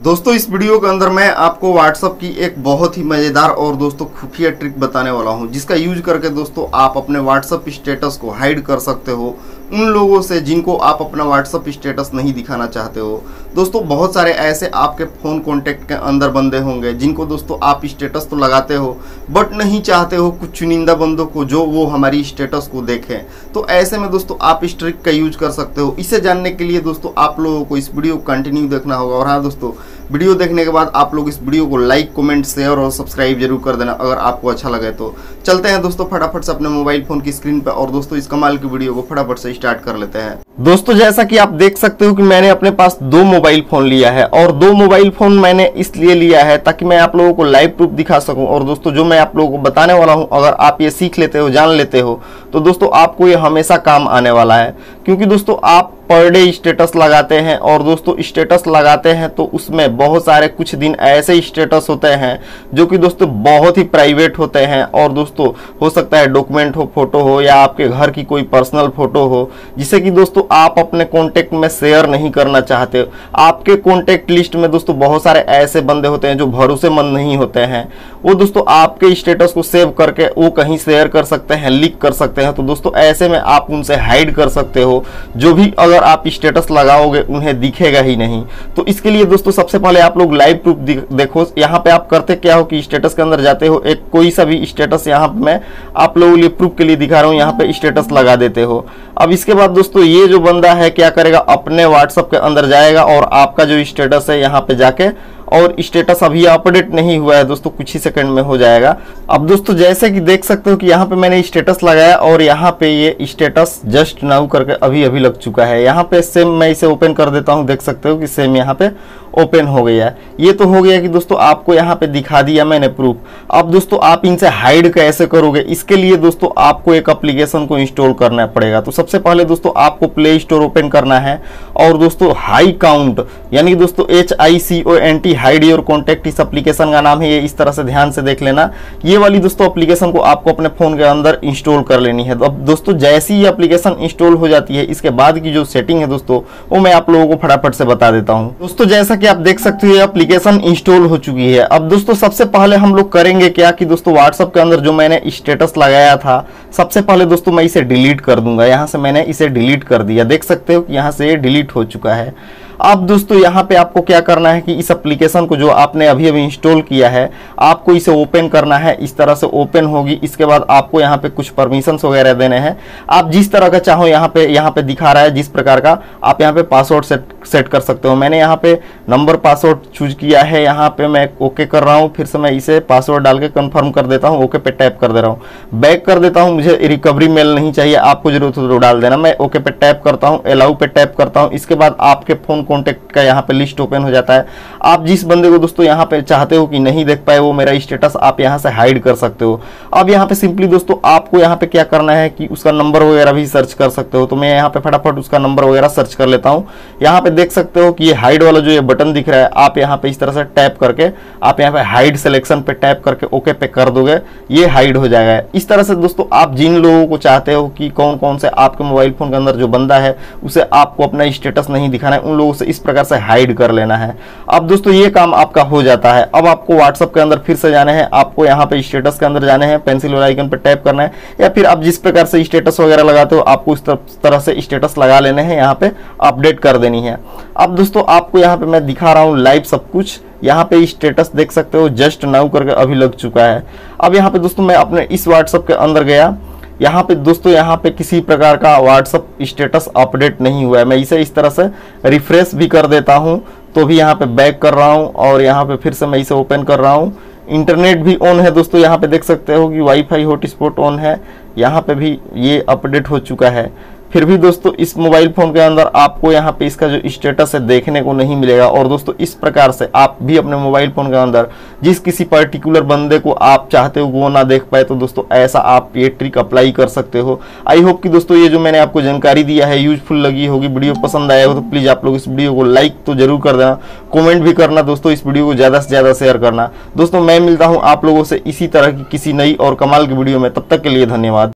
दोस्तों इस वीडियो के अंदर मैं आपको व्हाट्सएप की एक बहुत ही मज़ेदार और दोस्तों खुफिया ट्रिक बताने वाला हूं, जिसका यूज करके दोस्तों आप अपने व्हाट्सएप स्टेटस को हाइड कर सकते हो उन लोगों से जिनको आप अपना व्हाट्सएप स्टेटस नहीं दिखाना चाहते हो। दोस्तों बहुत सारे ऐसे आपके फ़ोन कॉन्टैक्ट के अंदर बंदे होंगे जिनको दोस्तों आप स्टेटस तो लगाते हो बट नहीं चाहते हो कुछ चुनिंदा बंदों को जो वो हमारी स्टेटस को देखें। तो ऐसे में दोस्तों आप इस ट्रिक का यूज कर सकते हो। इसे जानने के लिए दोस्तों आप लोगों को इस वीडियो को कंटिन्यू देखना होगा। और हाँ दोस्तों, वीडियो देखने के बाद आप लोग इस वीडियो को लाइक, कमेंट, शेयर और सब्सक्राइब जरूर कर देना अगर आपको अच्छा लगे तो। चलते हैं दोस्तों फटाफट से अपने मोबाइल फोन की स्क्रीन पर और दोस्तों इस कमाल की वीडियो को फटाफट से स्टार्ट कर लेते हैं। दोस्तों जैसा कि आप देख सकते हो कि मैंने अपने पास दो मोबाइल फोन लिया है और दो मोबाइल फोन मैंने इसलिए लिया है ताकि मैं आप लोगों को लाइव प्रूफ दिखा सकूं। और दोस्तों जो मैं आप लोगों को बताने वाला हूं, अगर आप ये सीख लेते हो, जान लेते हो, तो दोस्तों आपको ये हमेशा काम आने वाला है। क्योंकि दोस्तों आप पर डे स्टेटस लगाते हैं और दोस्तों स्टेटस लगाते हैं तो उसमें बहुत सारे कुछ दिन ऐसे स्टेटस होते हैं जो कि दोस्तों बहुत ही प्राइवेट होते हैं। और दोस्तों हो सकता है डॉक्यूमेंट हो, फोटो हो या आपके घर की कोई पर्सनल फोटो हो, जिसे कि दोस्तों आप अपने कॉन्टेक्ट में शेयर नहीं करना चाहते। आपके कॉन्टेक्ट लिस्ट में दोस्तों बहुत सारे ऐसे बंदे होते हैं जो भरोसेमंद नहीं होते हैं। वो दोस्तों आपके स्टेटस को सेव करके वो कहीं शेयर कर सकते हैं, लीक कर सकते हैं। तो दोस्तों ऐसे में आप उनसे हाइड कर सकते हो। जो भी अगर आप स्टेटस लगाओगे उन्हें दिखेगा ही नहीं। तो इसके लिए दोस्तों सबसे पहले आप लोग लाइव प्रूफ देखो। यहाँ पे आप करते क्या हो कि स्टेटस के अंदर जाते हो, एक कोई सा भी स्टेटस यहाँ पे मैं आप लोगों के लिए प्रूफ के लिए दिखा रहा हूँ, यहाँ पे स्टेटस लगा देते हो। अब इसके बाद दोस्तों ये जो बंदा है क्या करेगा, अपने व्हाट्सएप के अंदर जाएगा और आपका जो स्टेटस है यहाँ पे जाके, और स्टेटस अभी अपडेट नहीं हुआ है दोस्तों, कुछ ही सेकंड में हो जाएगा। अब दोस्तों जैसे कि देख सकते हो कि यहाँ पे मैंने स्टेटस लगाया और यहाँ पे ये स्टेटस जस्ट नाउ करके अभी अभी लग चुका है। यहाँ पे सेम मैं इसे ओपन कर देता हूँ, देख सकते हो कि सेम यहाँ पे ओपन हो गया है। ये तो हो गया कि दोस्तों आपको यहाँ पे दिखा दिया मैंने प्रूफ। अब दोस्तों आप इनसे हाइड कैसे करोगे, इसके लिए दोस्तों आपको एक एप्लीकेशन को इंस्टॉल करना पड़ेगा। तो सबसे पहले दोस्तों आपको प्ले स्टोर ओपन करना है और दोस्तों हाई काउंट यानी दोस्तों HICOUNT हाइड योर कॉन्टेक्ट इस एप्लीकेशन का नाम है। ये इस तरह से ध्यान से देख लेना। ये वाली दोस्तों एप्लीकेशन को आपको अपने फोन के अंदर इंस्टॉल कर लेनी है। अब दोस्तों जैसी ये एप्लीकेशन इंस्टॉल हो जाती है, इसके बाद की जो सेटिंग है दोस्तों वो मैं आप लोगों को फटाफट से बता देता हूँ। दोस्तों जैसा कि आप देख सकते हो ये एप्लीकेशन इंस्टॉल हो चुकी है। अब दोस्तों सबसे पहले हम लोग करेंगे क्या कि दोस्तों व्हाट्सएप के अंदर जो मैंने स्टेटस लगाया था, सबसे पहले दोस्तों मैं इसे डिलीट कर दूंगा। यहाँ से मैंने इसे डिलीट कर दिया, देख सकते हो कि यहाँ से ये डिलीट हो चुका है। अब दोस्तों यहाँ पे आपको क्या करना है कि इस एप्लीकेशन को जो आपने अभी अभी इंस्टॉल किया है, आपको इसे ओपन करना है। इस तरह से ओपन होगी। इसके बाद आपको यहाँ पे कुछ परमिशंस वगैरह देने हैं। आप जिस तरह का चाहो यहाँ पे दिखा रहा है जिस प्रकार का, आप यहाँ पे पासवर्ड सेट कर सकते हो। मैंने यहाँ पे नंबर पासवर्ड चूज किया है। यहाँ पे मैं ओके कर रहा हूँ। फिर से मैं इसे पासवर्ड डाल के कन्फर्म कर देता हूँ, ओके पे टैप कर दे रहा हूँ, बैक कर देता हूँ। मुझे रिकवरी मेल नहीं चाहिए, आपको जरूरत हो तो डाल देना। मैं ओके पे टैप करता हूँ, अलाउ पे टैप करता हूँ। इसके बाद आपके फोन कॉन्टेक्ट का यहाँ पे लिस्ट ओपन हो जाता है। आप जिस बंदे को दोस्तों यहाँ पे चाहते हो कि नहीं देख पाए वो मेरा स्टेटस, आप यहाँ से हाइड कर सकते हो। अब यहाँ पे सिंपली दोस्तों आपको यहाँ पे क्या करना है कि उसका नंबर वगैरह भी सर्च कर सकते हो। तो मैं यहाँ पे फटाफट उसका नंबर वगैरह सर्च कर लेता हूँ। यहाँ पे देख सकते हो कि ये हाइड वाला जो ये बटन दिख रहा है, आप यहाँ पे इस तरह से टैप करके आप यहाँ पे हाइड सिलेक्शन पे टैप करके ओके पे कर दोगे, ये हाइड हो जाएगा। इस तरह से दोस्तों आप जिन लोगों को चाहते हो कि कौन कौन से आपके मोबाइल फोन के अंदर जो बंदा है उसे आपको अपना स्टेटस नहीं दिखाना है, उन लोगों से इस प्रकार से हाइड कर लेना है। अब दोस्तों ये काम आपका हो जाता है। अब आपको व्हाट्सएप के अंदर फिर से जाना है, आपको यहाँ पे स्टेटस के अंदर जाने हैं, पेंसिल वाला आइकन पे टैप करना है, या फिर आप जिस प्रकार से स्टेटस वगैरह लगाते हो आपको इस तरह से स्टेटस लगा लेने हैं, यहाँ पे अपडेट कर देनी है। अब दोस्तों आपको यहाँ पे मैं दिखा रहा हूँ लाइव सब कुछ। यहाँ पे स्टेटस देख सकते हो जस्ट नाउ करके अभी लग चुका है। अब यहाँ पे दोस्तों मैं अपने इस व्हाट्सएप के अंदर गया। यहाँ पे दोस्तों यहाँ पे किसी प्रकार का व्हाट्सएप स्टेटस अपडेट नहीं हुआ है। मैं इसे इस तरह से रिफ्रेश भी कर देता हूँ तो भी यहाँ पे बैक कर रहा हूँ और यहाँ पे फिर से मैं इसे ओपन कर रहा हूँ। इंटरनेट भी ऑन है दोस्तों, यहाँ पे देख सकते हो कि वाईफाई हॉटस्पॉट ऑन है। यहाँ पे भी ये अपडेट हो चुका है। फिर भी दोस्तों इस मोबाइल फोन के अंदर आपको यहाँ पे इसका जो स्टेटस है देखने को नहीं मिलेगा। और दोस्तों इस प्रकार से आप भी अपने मोबाइल फोन के अंदर जिस किसी पर्टिकुलर बंदे को आप चाहते हो वो ना देख पाए, तो दोस्तों ऐसा आप ये ट्रिक अप्लाई कर सकते हो। आई होप कि दोस्तों ये जो मैंने आपको जानकारी दिया है यूजफुल लगी होगी। वीडियो पसंद आया हो तो प्लीज आप लोग इस वीडियो को लाइक तो जरूर कर देना, कॉमेंट भी करना दोस्तों, इस वीडियो को ज्यादा से ज्यादा शेयर करना। दोस्तों मैं मिलता हूँ आप लोगों से इसी तरह की किसी नई और कमाल की वीडियो में, तब तक के लिए धन्यवाद।